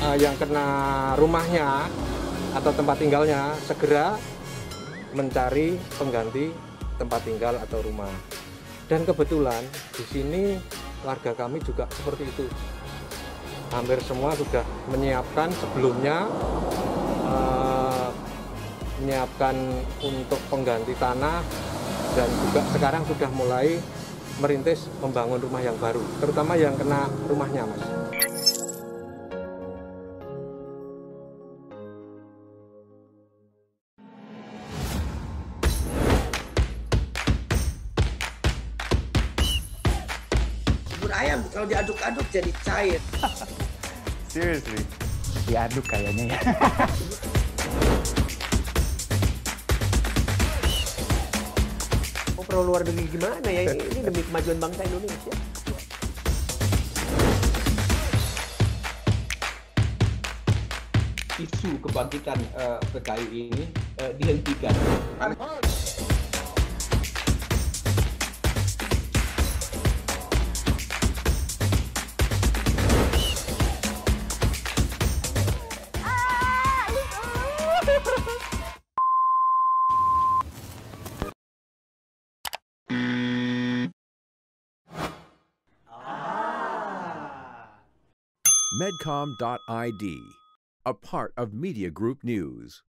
yang kena rumahnya atau tempat tinggalnya segera mencari pengganti tempat tinggal atau rumah. Dan kebetulan di sini warga kami juga seperti itu. Hampir semua sudah menyiapkan sebelumnya, menyiapkan untuk pengganti tanah, dan juga sekarang sudah mulai merintis membangun rumah yang baru, terutama yang kena rumahnya, Mas. Bubur ayam kalau diaduk-aduk jadi cair. Seriously? Diaduk kayaknya ya. Oh, pro luar negeri gimana ya? Ini demi kemajuan bangsa Indonesia. Isu kebangkitan PKI ini dihentikan. Medcom.id, a part of Media Group News.